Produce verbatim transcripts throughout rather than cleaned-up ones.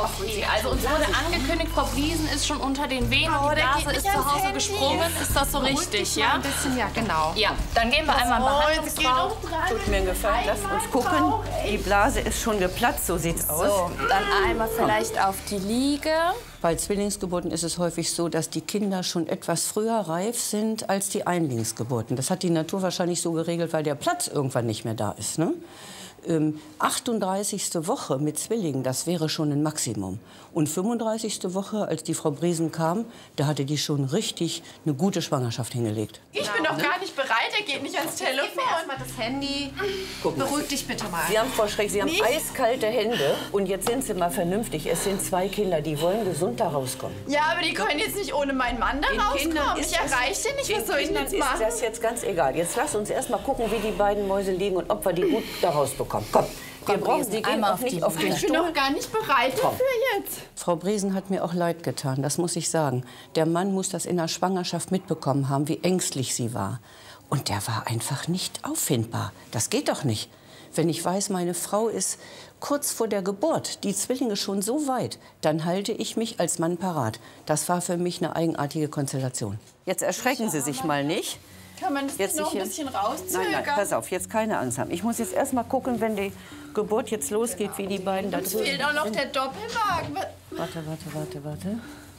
Okay, also uns wurde angekündigt, Frau Briesen ist schon unter den Wehen Oh, und die der Blase geht ist nicht zu ans Hause Handy. gesprungen. Ist das so richtig, ja? Ein bisschen, ja, genau. Ja, dann gehen wir einmal in Behandlungsraum. Tut mir einen Gefallen, lasst uns gucken. Die Blase ist schon geplatzt, so sieht's aus. So, dann einmal vielleicht auf die Liege. Bei Zwillingsgeburten ist es häufig so, dass die Kinder schon etwas früher reif sind als die Einlingsgeburten. Das hat die Natur wahrscheinlich so geregelt, weil der Platz irgendwann nicht mehr da ist. Ne? Ähm, achtunddreißigste Woche mit Zwillingen, das wäre schon ein Maximum. Und fünfunddreißigste Woche, als die Frau Briesen kam, da hatte die schon richtig eine gute Schwangerschaft hingelegt. Ich bin noch gar nicht bereit, er geht nicht ans Telefon. Gib mir erst mal das Handy. Beruhig dich bitte mal. Sie haben, Frau Schreck, Sie haben Nicht? eiskalte Hände. Und jetzt sind Sie mal vernünftig. Es sind zwei Kinder, die wollen gesund da rauskommen. Ja, aber die können jetzt nicht ohne meinen Mann da rauskommen. Ich erreiche den nicht, was soll ich denn jetzt machen? Ist das jetzt ganz egal. Jetzt lass uns erst mal gucken, wie die beiden Mäuse liegen und ob wir die gut da rausbekommen. Komm, wir brauchen, Sie gehen auch nicht auf den Ich bin Stuhl. noch gar nicht bereit dafür jetzt. Frau Briesen hat mir auch leid getan, das muss ich sagen. Der Mann muss das in der Schwangerschaft mitbekommen haben, wie ängstlich sie war. Und der war einfach nicht auffindbar. Das geht doch nicht. Wenn ich weiß, meine Frau ist kurz vor der Geburt, die Zwillinge schon so weit, dann halte ich mich als Mann parat. Das war für mich eine eigenartige Konstellation. Jetzt erschrecken Sie sich mal nicht. Kann man das Jetzt noch ein nicht bisschen Nein, rauszögern? nein, pass auf, jetzt keine Angst haben. Ich muss jetzt erst mal gucken, wenn die Geburt jetzt losgeht, wie die beiden da Uns drüben fehlt auch noch sind. der Doppelmagen. Warte, warte, warte, warte.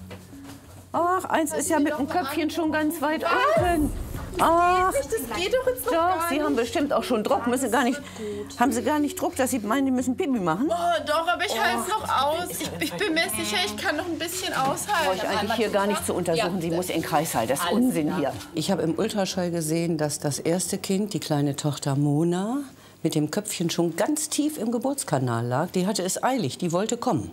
Ach, eins ist ja mit dem Köpfchen schon ganz weit unten. Ach, Das geht doch jetzt noch doch, gar Sie nicht. haben bestimmt auch schon Druck. Müssen gar nicht, haben Sie gar nicht Druck, dass Sie meinen, Sie müssen Pipi machen? Oh, doch, aber ich halte es noch aus. Ich, ich bin mir sicher, ich kann noch ein bisschen Brauche aushalten. ich eigentlich hier gar nicht zu untersuchen. Sie muss in den Kreißsaal. Das ist Unsinn hier. Ich habe im Ultraschall gesehen, dass das erste Kind, die kleine Tochter Mona, mit dem Köpfchen schon ganz tief im Geburtskanal lag. Die hatte es eilig, die wollte kommen.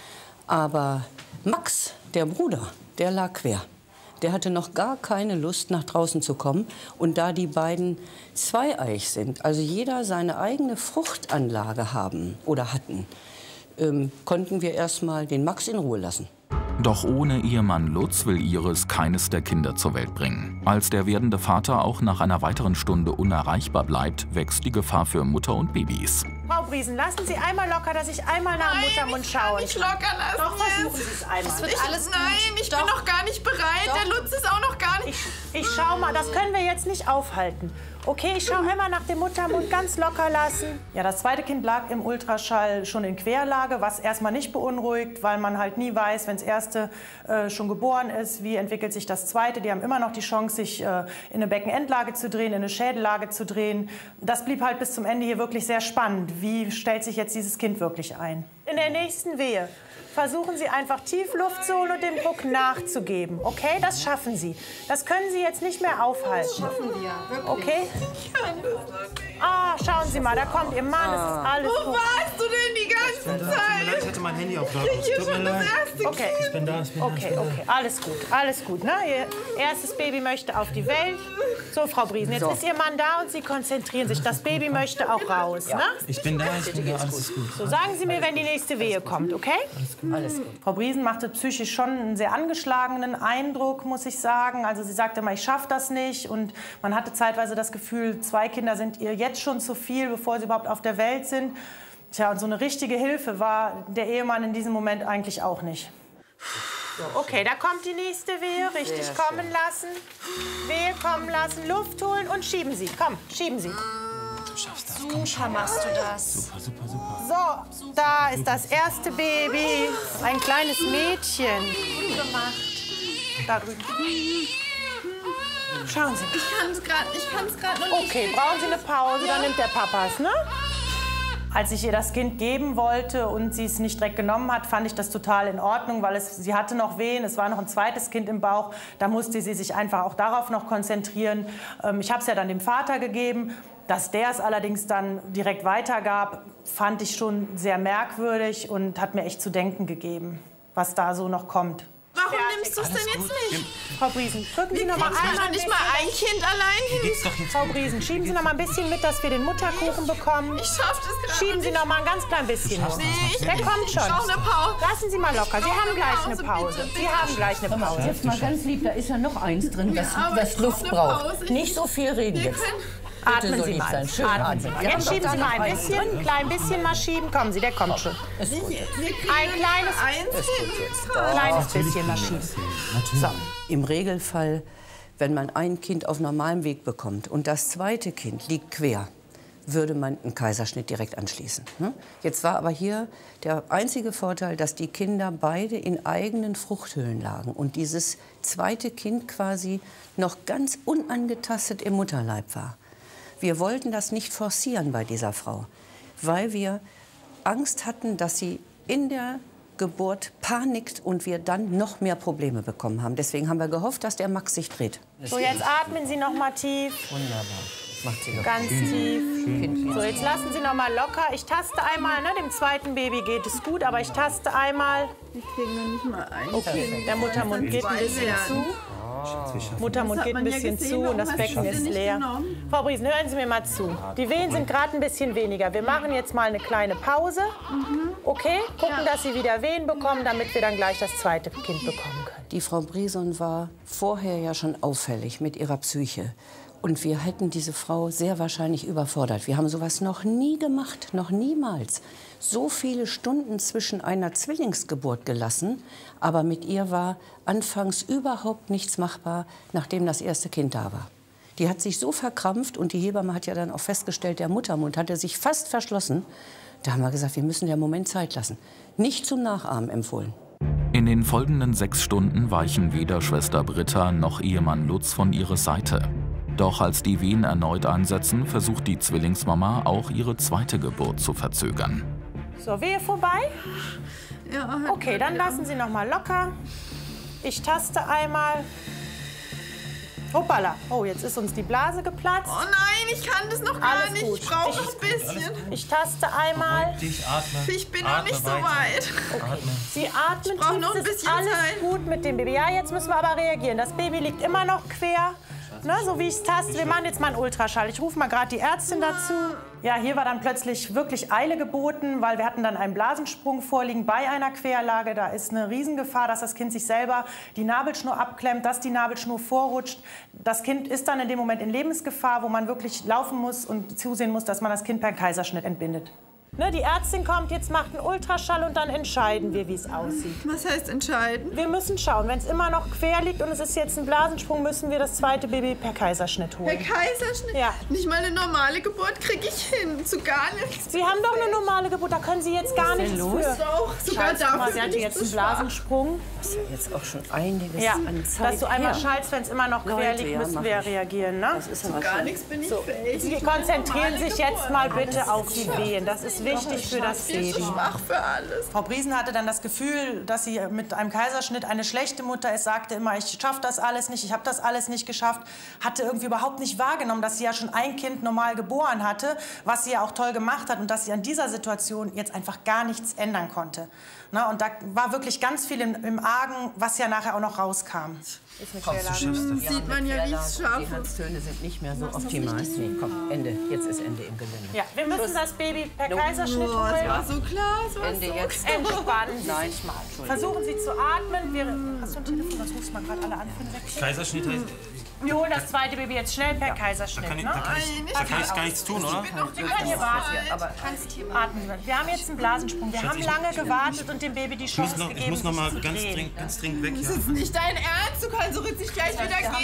Aber Max, der Bruder, der lag quer. Der hatte noch gar keine Lust, nach draußen zu kommen. Und da die beiden zweieich sind, also jeder seine eigene Fruchtanlage haben oder hatten, ähm, konnten wir erst mal den Max in Ruhe lassen. Doch ohne Ehemann Lutz will Iris keines der Kinder zur Welt bringen. Als der werdende Vater auch nach einer weiteren Stunde unerreichbar bleibt, wächst die Gefahr für Mutter und Babys. Frau Briesen, lassen Sie einmal locker, dass ich einmal nach dem Muttermund schaue. Ich locker lassen. Doch, versuchen Sie es einmal. Das wird alles gut. Nein, ich bin noch gar nicht bereit. Der Lutz ist auch noch gar nicht. Ich, ich schau mal, das können wir jetzt nicht aufhalten. Okay, ich schaue einmal nach dem Muttermund, ganz locker lassen. Ja, das zweite Kind lag im Ultraschall schon in Querlage, was erstmal nicht beunruhigt, weil man halt nie weiß, wenn das erste äh, schon geboren ist, wie entwickelt sich das zweite. Die haben immer noch die Chance, sich äh, in eine Beckenendlage zu drehen, in eine Schädellage zu drehen. Das blieb halt bis zum Ende hier wirklich sehr spannend. Wie stellt sich jetzt dieses Kind wirklich ein? In der nächsten Wehe versuchen Sie einfach tief Luft zu holen und dem Druck nachzugeben. Okay, das schaffen Sie. Das können Sie jetzt nicht mehr aufhalten. Das schaffen wir, wirklich. Okay? Ich kann das noch nicht. Ah, schauen Sie mal, da kommt Ihr Mann, es ist alles Wo gut. warst du denn die ganze Tut mir leid, Zeit? ich hatte mein Handy auf laut. Hier Tut mir schon das leid. erste Okay. Ich bin da, ich bin da. ich Okay, bin da. okay, alles gut, alles gut. Ne? Ihr erstes Baby möchte auf die Welt. So, Frau Briesen, jetzt ist Ihr Mann da und Sie konzentrieren sich. Das Baby möchte auch raus. Ne? Ich bin da, ich bin da, alles ist gut. So, sagen Sie mir, wenn die nächste Wehe kommt, okay? Alles gut. Frau Briesen machte psychisch schon einen sehr angeschlagenen Eindruck, muss ich sagen. Also sie sagte immer, ich schaffe das nicht. Und man hatte zeitweise das Gefühl, zwei Kinder sind ihr jetzt schon zu viel, bevor sie überhaupt auf der Welt sind. Tja, und so eine richtige Hilfe war der Ehemann in diesem Moment eigentlich auch nicht. So, okay, da kommt die nächste Wehe. Richtig Sehr kommen lassen. Wehe kommen lassen, Luft holen und schieben Sie. Komm, schieben Sie. Du schaffst das, komm schon. Super machst du das. Super, super, super. So, da ist das erste Baby. Ein kleines Mädchen. Gut gemacht. Da drüben. Schauen Sie mal. Ich kann es gerade, ich kann es gerade noch nicht. Okay, brauchen Sie eine Pause, dann nimmt der Papa es, ne? Als ich ihr das Kind geben wollte und sie es nicht direkt genommen hat, fand ich das total in Ordnung, weil es, sie hatte noch Wehen, es war noch ein zweites Kind im Bauch. Da musste sie sich einfach auch darauf noch konzentrieren. Ähm, ich habe es ja dann dem Vater gegeben. Dass der es allerdings dann direkt weitergab, fand ich schon sehr merkwürdig und hat mir echt zu denken gegeben, was da so noch kommt. Warum nimmst du es denn jetzt nicht? Frau Briesen, drücken Sie noch mal Kriegt man einmal doch nicht mal ein Kind allein hin? Geht's doch jetzt Frau gut. Briesen, schieben Sie noch mal ein bisschen mit, dass wir den Mutterkuchen bekommen. Ich schaff das gerade Schieben Sie nicht. noch mal ein ganz klein bisschen. nur. Nee, ich, Der kommt ich schon. brauche eine Pause. Lassen Sie mal locker. Sie haben gleich eine Pause. bitte, Sie bitte. haben gleich eine Pause. Jetzt mal ganz lieb, da ist ja noch eins drin, das, aber das ich Luft brauch eine braucht. Pause. Nicht so viel reden Wir jetzt. können, Atmen so Sie lieb mal. sein. Schön Atmen Sie mal. Jetzt schieben Sie mal ein bisschen, ein klein bisschen mal schieben. Kommen Sie, der kommt schon. Ist gut. Ein kleines, kleines bisschen mal schieben. So. Im Regelfall, wenn man ein Kind auf normalem Weg bekommt und das zweite Kind liegt quer, würde man einen Kaiserschnitt direkt anschließen. Jetzt war aber hier der einzige Vorteil, dass die Kinder beide in eigenen Fruchthöhlen lagen und dieses zweite Kind quasi noch ganz unangetastet im Mutterleib war. Wir wollten das nicht forcieren bei dieser Frau, weil wir Angst hatten, dass sie in der Geburt panikt und wir dann noch mehr Probleme bekommen haben. Deswegen haben wir gehofft, dass der Max sich dreht. So, jetzt atmen Sie noch mal tief. Wunderbar. Macht sie doch. Ganz tief. Schön. So, jetzt lassen Sie noch mal locker. Ich taste einmal, ne? Dem zweiten Baby geht es gut, aber ich taste einmal. Ich kriege noch nicht mal ein. Okay, der Muttermund geht ein bisschen zu. Muttermund geht ein bisschen zu und das Becken ist leer. Frau Briesen, hören Sie mir mal zu. Die Wehen sind gerade ein bisschen weniger. Wir machen jetzt mal eine kleine Pause. Okay? Gucken, dass Sie wieder Wehen bekommen, damit wir dann gleich das zweite Kind bekommen können. Die Frau Brison war vorher ja schon auffällig mit ihrer Psyche. Und wir hätten diese Frau sehr wahrscheinlich überfordert. Wir haben sowas noch nie gemacht, noch niemals. So viele Stunden zwischen einer Zwillingsgeburt gelassen, aber mit ihr war anfangs überhaupt nichts machbar, nachdem das erste Kind da war. Die hat sich so verkrampft und die Hebamme hat ja dann auch festgestellt, der Muttermund hatte sich fast verschlossen. Da haben wir gesagt, wir müssen der Moment Zeit lassen. Nicht zum Nachahmen empfohlen. In den folgenden sechs Stunden weichen weder Schwester Britta noch Ehemann Lutz von ihrer Seite. Doch als die Wehen erneut einsetzen, versucht die Zwillingsmama auch ihre zweite Geburt zu verzögern. So, Wehe vorbei? Ja, okay, dann lassen Sie noch mal locker. Ich taste einmal. Hoppala. Oh, jetzt ist uns die Blase geplatzt. Oh nein, ich kann das noch gar Alles nicht. gut. Ich brauche Ich- noch ein bisschen. Ich taste einmal. Dich, atme. Ich bin noch atme nicht so weiter. weit. Atme. Sie atmen brauch tief, noch ein es ist bisschen alles Zeit. gut mit dem Baby. Ja, jetzt müssen wir aber reagieren. Das Baby liegt immer noch quer, ne, so wie ich es taste. Wir machen jetzt mal einen Ultraschall. Ich rufe mal gerade die Ärztin dazu. Ja, hier war dann plötzlich wirklich Eile geboten, weil wir hatten dann einen Blasensprung vorliegen bei einer Querlage. Da ist eine Riesengefahr, dass das Kind sich selber die Nabelschnur abklemmt, dass die Nabelschnur vorrutscht. Das Kind ist dann in dem Moment in Lebensgefahr, wo man wirklich laufen muss und zusehen muss, dass man das Kind per Kaiserschnitt entbindet. Ne, die Ärztin kommt, jetzt macht einen Ultraschall und dann entscheiden wir, wie es aussieht. Was heißt entscheiden? Wir müssen schauen, wenn es immer noch quer liegt und es ist jetzt ein Blasensprung, müssen wir das zweite Baby per Kaiserschnitt Der holen. Kaiserschnitt? Ja. Nicht mal eine normale Geburt kriege ich hin. Zu gar nichts. Sie haben doch eine normale Geburt, da können Sie jetzt gar nichts los? für. Auch sogar Scheiße, guck mal, dafür sie hatte bin ich jetzt zu einen schwach. Blasensprung. Das ist jetzt auch schon einiges Ja, an Zeit dass du einmal her. schallst, wenn es immer noch quer Leute, liegt, ja, müssen mach wir ich. reagieren. Ne? Das ist aber Gar schon- nichts bin ich So, fähig. Sie konzentrieren sich jetzt mal bitte auf die Wehen. Das ist wichtig für das Ich bin zu Baby. schwach für alles. Frau Briesen hatte dann das Gefühl, dass sie mit einem Kaiserschnitt eine schlechte Mutter ist, sagte immer, ich schaffe das alles nicht, ich habe das alles nicht geschafft, hatte irgendwie überhaupt nicht wahrgenommen, dass sie ja schon ein Kind normal geboren hatte, was sie ja auch toll gemacht hat und dass sie an dieser Situation jetzt einfach gar nichts ändern konnte. Na, und da war wirklich ganz viel im, im Argen, was ja nachher auch noch rauskam. Komm, du schaffst das. Sieht man ja, wie ich es Die schaffe. Herztöne sind nicht mehr so optimal. Nee, komm, Ende. Jetzt ist Ende im Gelände. Ja, wir müssen das Baby per Kaiserschnitt Oh, es war holen. so klar. Es war Ende so jetzt. Entspannen Sie Nein, sich mal. Entschuldigung. Versuchen Sie zu atmen. Wir, hast du ein Telefon? Das rufst du mal gerade alle an für den Wechsel. Kaiserschnitt heißt, Wir holen das zweite Baby jetzt schnell per da Kaiserschnitt. kann ich, Ne? da kann ich, da kann ich gar nichts tun, oder? Sie können hier warten. Aber Atmen Sie mal. Wir haben jetzt einen Blasensprung. Wir haben lange gewartet und dem Baby die Ich muss Chance noch, gegeben, ich muss noch mal sich zu ganz drehen. dringend, ganz dringend weg. Ja. Das ist nicht dein Ernst. Du kannst so richtig gleich wieder gehen.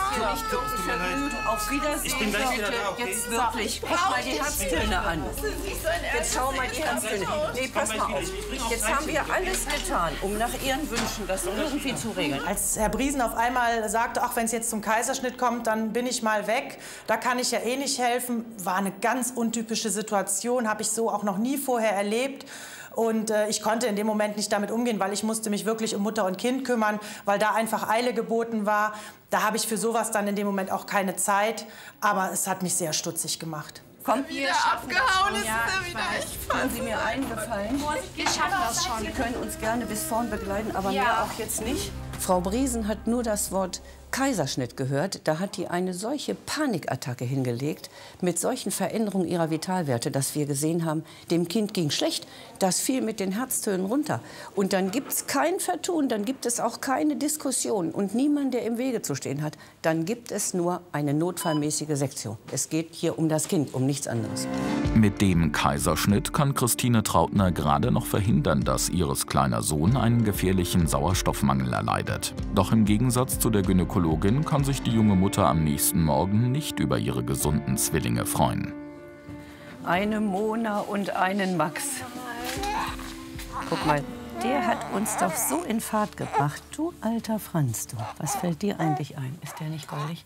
Tut mir leid. Auf Wiedersehen. Ich bin gleich wieder da, okay? Jetzt wirklich. Guck mal die Herztöne an. Jetzt schau mal die Herztöne. Nee, pass mal auf. Jetzt haben wir alles getan, um nach Ihren Wünschen das irgendwie zu regeln. Als Herr Briesen auf einmal sagte, ach, wenn es jetzt zum Kaiserschnitt kommt, dann bin ich mal weg, da kann ich ja eh nicht helfen, war eine ganz untypische Situation, habe ich so auch noch nie vorher erlebt. Und äh, ich konnte in dem Moment nicht damit umgehen, weil ich musste mich wirklich um Mutter und Kind kümmern, weil da einfach Eile geboten war. Da habe ich für sowas dann in dem Moment auch keine Zeit, aber es hat mich sehr stutzig gemacht. Komm, Wieder abgehauen ist er wieder. Ich tun Sie mir einen Gefallen. Wir schaffen das schon. Sie können uns gerne bis vorn begleiten, aber Ja. mehr auch jetzt nicht. Frau Briesen hat nur das Wort Kaiserschnitt gehört. Da hat die eine solche Panikattacke hingelegt mit solchen Veränderungen ihrer Vitalwerte, dass wir gesehen haben, dem Kind ging schlecht. Das fiel mit den Herztönen runter. Und dann gibt es kein Vertun, dann gibt es auch keine Diskussion und niemand, der im Wege zu stehen hat. Dann gibt es nur eine notfallmäßige Sektion. Es geht hier um das Kind, um nichts anderes. Mit dem Kaiserschnitt kann Christine Trautner gerade noch verhindern, dass Iris kleiner Sohn einen gefährlichen Sauerstoffmangel erleidet. Doch im Gegensatz zu der Gynäkologin kann sich die junge Mutter am nächsten Morgen nicht über ihre gesunden Zwillinge freuen. Eine Mona und einen Max. Guck mal, der hat uns doch so in Fahrt gebracht. Du alter Franz, du. Was fällt dir eigentlich ein? Ist der nicht goldig?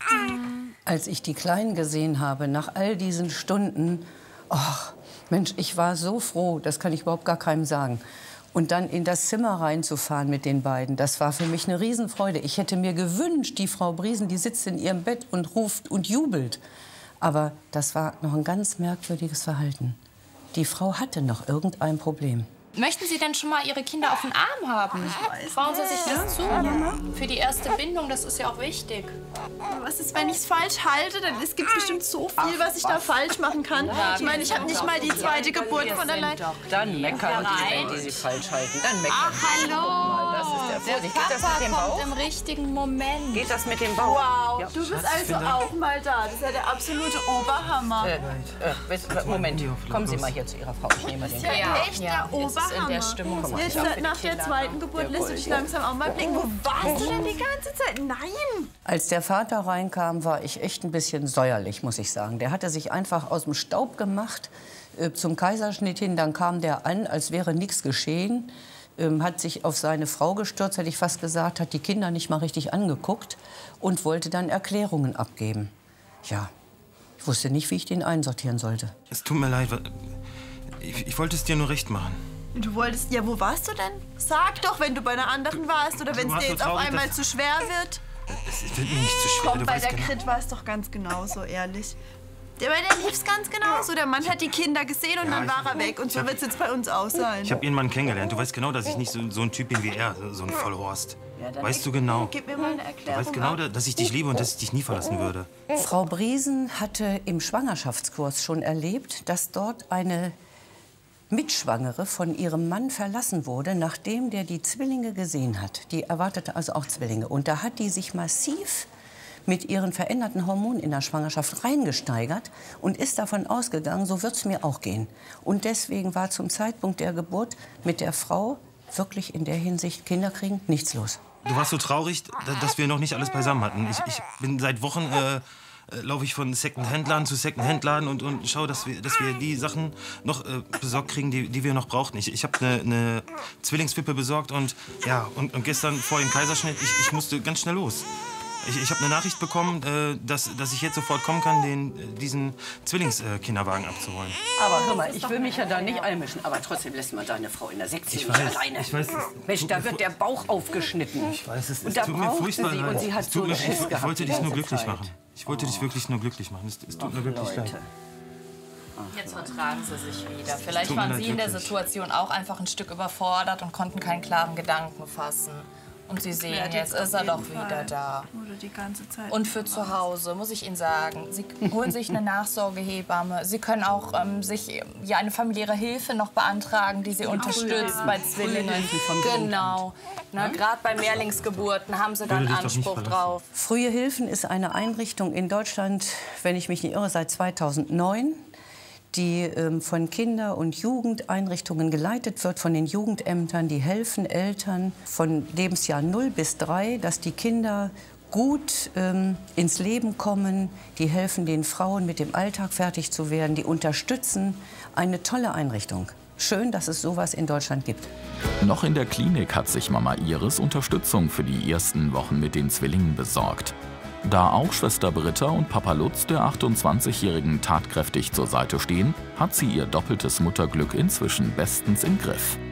Als ich die Kleinen gesehen habe, nach all diesen Stunden, ach, Mensch, ich war so froh, das kann ich überhaupt gar keinem sagen. Und dann in das Zimmer reinzufahren mit den beiden, das war für mich eine Riesenfreude. Ich hätte mir gewünscht, die Frau Briesen, die sitzt in ihrem Bett und ruft und jubelt. Aber das war noch ein ganz merkwürdiges Verhalten. Die Frau hatte noch irgendein Problem. Möchten Sie denn schon mal Ihre Kinder auf den Arm haben? Trauen Sie sich das zu? Für die erste Bindung, das ist ja auch wichtig. Was ist, wenn ich es falsch halte? Dann es gibt bestimmt so viel, was ich da falsch machen kann. Ich meine, ich habe nicht mal die zweite Geburt von allein. Dann meckern die, die sie falsch halten. Dann meckern. Ach, hallo! Das ist der Vorsicht. Der Geht das mit dem Papa Bauch? kommt im richtigen Moment. Geht das mit dem Bauch? Wow, Ja. du bist also auch mal da. Das ist ja der absolute Oberhammer. Äh, äh, Moment, kommen Sie mal hier zu Ihrer Frau. Ich nehme mal den Ja, Ja, echt ja, der jetzt ist in der Oberhammer. Stimmung. Jetzt nach der zweiten Geburt lässt du dich langsam auch mal blicken. Wo warst du denn die ganze Zeit? Nein! Als der Vater reinkam, war ich echt ein bisschen säuerlich, muss ich sagen. Der hatte sich einfach aus dem Staub gemacht äh, zum Kaiserschnitt hin. Dann kam der an, als wäre nichts geschehen. Ähm, hat sich auf seine Frau gestürzt, hätte ich fast gesagt, hat die Kinder nicht mal richtig angeguckt und wollte dann Erklärungen abgeben. Ja, ich wusste nicht, wie ich den einsortieren sollte. Es tut mir leid. Ich, ich wollte es dir nur recht machen. Du wolltest, ja, wo warst du denn? Sag doch, wenn du bei einer anderen warst oder wenn es warst dir so jetzt auf traurig, einmal dass- zu schwer wird. Es wird mir nicht zu schwer. Komm, du bei weißt der genau. Krit war es doch ganz genauso, ehrlich. Der, bei der lief's ganz genauso. Der Mann hat die Kinder gesehen und Ja, dann ich- war er weg. Und so ich hab- wird's jetzt bei uns auch sein. Ich habe ihren Mann kennengelernt. Du weißt genau, dass ich nicht so, so ein Typ bin wie er, so ein Vollhorst. Weißt du genau. Gib mir mal eine Du Erklärung. weißt genau, dass ich dich liebe und dass ich dich nie verlassen würde. Frau Briesen hatte im Schwangerschaftskurs schon erlebt, dass dort eine Mitschwangere von ihrem Mann verlassen wurde, nachdem der die Zwillinge gesehen hat. Die erwartete also auch Zwillinge. Und da hat die sich massiv mit ihren veränderten Hormonen in der Schwangerschaft reingesteigert und ist davon ausgegangen, so wird es mir auch gehen. Und deswegen war zum Zeitpunkt der Geburt mit der Frau wirklich in der Hinsicht Kinder kriegen nichts los. Du warst so traurig, da- dass wir noch nicht alles beisammen hatten. Ich, ich bin seit Wochen äh, äh, laufe ich von Second-Hand-Laden zu Second-Hand-Laden und, und schaue, dass wir, dass wir die Sachen noch äh, besorgt kriegen, die, die wir noch brauchten. Ich, ich habe eine ne Zwillingswippe besorgt und ja und, und gestern vor dem Kaiserschnitt, ich, ich musste ganz schnell los. Ich, ich habe eine Nachricht bekommen, äh, dass, dass ich jetzt sofort kommen kann, den, äh, diesen Zwillingskinderwagen abzuholen. Aber hör mal, ich will mich ja da nicht einmischen. Aber trotzdem lässt man deine Frau in der Sektion Ich nicht weiß, alleine. ich weiß, es Mensch, tut da mir wird der Bauch aufgeschnitten. Ich weiß, es, Und es da tut mir brauchte furchtbar sie leid. und sie hat Es tut so mir, Schiss ich, ich gehabt wollte die dich nur ganze glücklich Zeit. machen. Ich wollte dich wirklich nur glücklich machen. Es, es tut mir wirklich leid. Jetzt vertragen Sie sich wieder. Vielleicht tut mir waren leid, Sie in der wirklich. Situation auch einfach ein Stück überfordert und konnten keinen klaren Gedanken fassen. Und Sie sehen, jetzt ist er doch wieder da. Oder die ganze Zeit. Und für zu Hause, muss ich Ihnen sagen, Sie holen sich eine Nachsorgehebamme. Sie können auch ähm, sich ja, eine familiäre Hilfe noch beantragen, die Sie unterstützt bei Zwillingen. Genau. Gerade bei Mehrlingsgeburten haben Sie dann Würde dich doch nicht Anspruch verlassen. drauf. Frühe Hilfen ist eine Einrichtung in Deutschland, wenn ich mich nicht irre, seit zweitausendneun, die ähm, von Kinder- und Jugendeinrichtungen geleitet wird, von den Jugendämtern. Die helfen Eltern von Lebensjahr null bis drei, dass die Kinder gut ähm, ins Leben kommen. Die helfen den Frauen, mit dem Alltag fertig zu werden. Die unterstützen. Eine tolle Einrichtung. Schön, dass es sowas in Deutschland gibt. Noch in der Klinik hat sich Mama Iris Unterstützung für die ersten Wochen mit den Zwillingen besorgt. Da auch Schwester Britta und Papa Lutz der achtundzwanzigjährigen tatkräftig zur Seite stehen, hat sie ihr doppeltes Mutterglück inzwischen bestens im Griff.